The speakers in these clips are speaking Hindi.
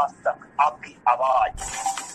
आज तक आपकी आवाज।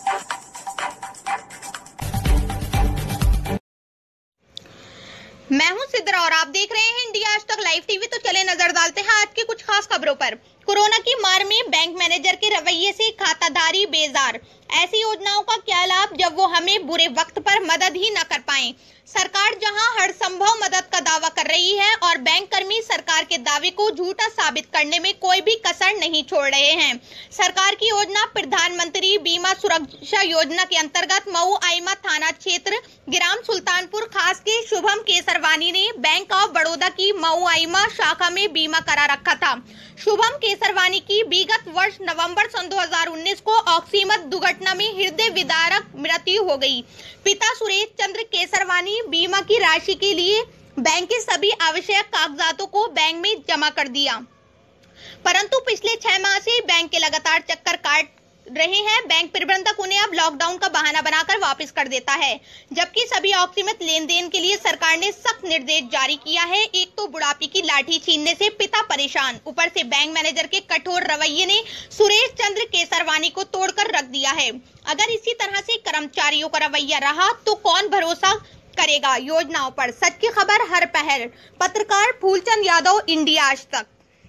मैं हूं सिद्रा और आप देख रहे हैं इंडिया आज तक लाइव टीवी। तो चले नजर डालते हैं आज की कुछ खास खबरों पर। कोरोना की मार में बैंक मैनेजर के रवैये से खाताधारी बेजार। ऐसी योजनाओं का क्या लाभ जब वो हमें बुरे वक्त पर मदद ही न कर पाएं। सरकार जहां हर संभव मदद का दावा कर रही है और बैंक कर्मी सरकार के दावे को झूठा साबित करने में कोई भी कसर नहीं छोड़ रहे हैं। सरकार की योजना प्रधानमंत्री बीमा सुरक्षा योजना के अंतर्गत मऊ आइमा थाना क्षेत्र ग्राम सुल्तानपुर खास के शुभम केसरवानी ने बैंक ऑफ बड़ौदा की मऊ आइमा शाखा में बीमा करा रखा था। शुभम केसरवानी की विगत वर्ष नवंबर सन 2019 को ऑक्सीमत दुर्घटना में हृदय विदारक मृत्यु हो गई। पिता सुरेश चंद्र केसरवानी बीमा की राशि के लिए बैंक के सभी आवश्यक कागजातों को बैंक में जमा कर दिया, परंतु पिछले 6 माह से बैंक के लगातार चक्कर काट रहे हैं। बैंक प्रबंधक उन्हें अब लॉकडाउन का बहाना बनाकर वापस कर देता है, जबकि सभी ऑक्सीमत लेन देन के लिए सरकार ने सख्त निर्देश जारी किया है। एक तो बुढ़ापे की लाठी छीनने से पिता परेशान, ऊपर से बैंक मैनेजर के कठोर रवैये ने सुरेश चंद्र केसरवानी को तोड़कर रख दिया है। अगर इसी तरह से कर्मचारियों का रवैया रहा तो कौन भरोसा करेगा योजनाओं पर। सच की खबर हर पहर। पत्रकार फूलचंद यादव, इंडिया आज तक।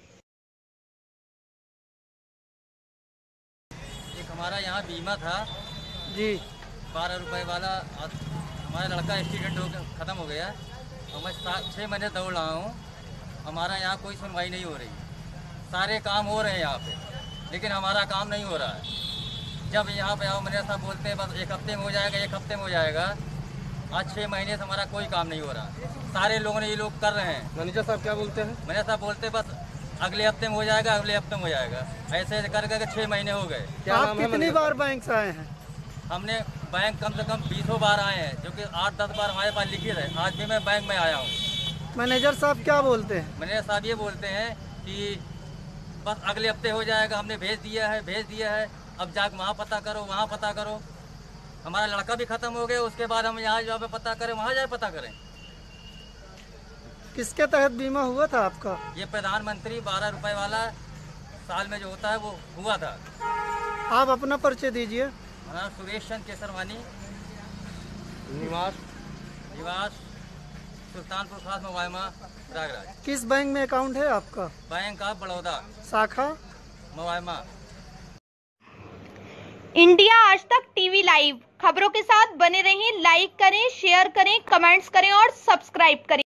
हमारा यहाँ बीमा था जी 12 रुपए वाला। हमारा लड़का एक्सीडेंट हो गया, ख़त्म हो गया और मैं 6 महीने दौड़ रहा हूँ। हमारा यहाँ कोई सुनवाई नहीं हो रही। सारे काम हो रहे हैं यहाँ पे, लेकिन हमारा काम नहीं हो रहा है। जब यहाँ पे आओ मैनेजर साहब बोलते हैं बस 1 हफ्ते में हो जाएगा, 1 हफ्ते में हो जाएगा। आज 6 महीने से हमारा कोई काम नहीं हो रहा। सारे लोगों ने ये लोग कर रहे हैं। मैनेजर साहब क्या बोलते हैं? मैनेजर साहब बोलते हैं बस अगले हफ्ते में हो जाएगा, अगले हफ्ते में हो जाएगा। ऐसे कर करके 6 महीने हो गए। आप कितनी बार बैंक से आए हैं? हमने बैंक कम से कम 20 बार आए हैं, जो कि 8-10 बार हमारे पास लिखित है। आज भी मैं बैंक में आया हूँ। मैनेजर साहब क्या बोलते हैं? मैनेजर साहब ये बोलते हैं कि बस अगले हफ्ते हो जाएगा, हमने भेज दिया है, अब जाके वहाँ पता करो, वहाँ पता करो। हमारा लड़का भी ख़त्म हो गया, उसके बाद हम यहाँ जो पता करें वहाँ जाए पता करें। किसके तहत बीमा हुआ था आपका? ये प्रधानमंत्री 12 रुपए वाला साल में जो होता है वो हुआ था। आप अपना परिचय दीजिए। हमारा सुरेश चंद्र केसरवानी, निवास सुल्तानपुर खास मोबाइमा प्रयागराज। किस बैंक में अकाउंट है आपका? बैंक ऑफ बड़ौदा शाखा मोबाइमा। इंडिया आज तक टीवी लाइव खबरों के साथ बने रहें। लाइक करें, शेयर करें, कमेंट्स करें और सब्सक्राइब करें।